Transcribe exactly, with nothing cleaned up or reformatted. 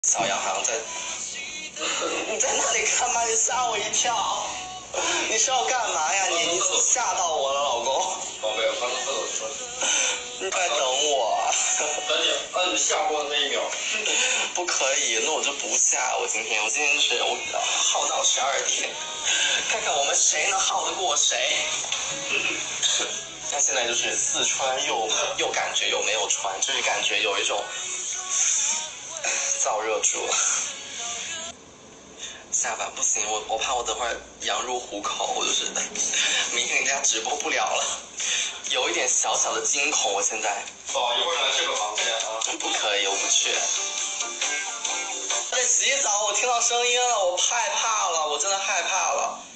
小杨好像在，你在那里干嘛？你吓我一跳！你是要干嘛呀？你你吓到我了，老公。 宝贝，我刚刚厕所说。 你快等我。 等你按下播的那一秒。 不可以，那我就不下。我今天，我今天就是我耗到十二点，看看我们谁能耗得过谁。他现在就是四川又又感觉又没有穿，就是感觉有一种燥热住了。下巴不行，我我怕我等会儿羊入虎口，我就是明天人家直播不了了，有一点小小的惊恐。我现在宝，一会儿来这个房间啊。 不可以，我不去。在洗澡，我听到声音了，我害怕了，我真的害怕了。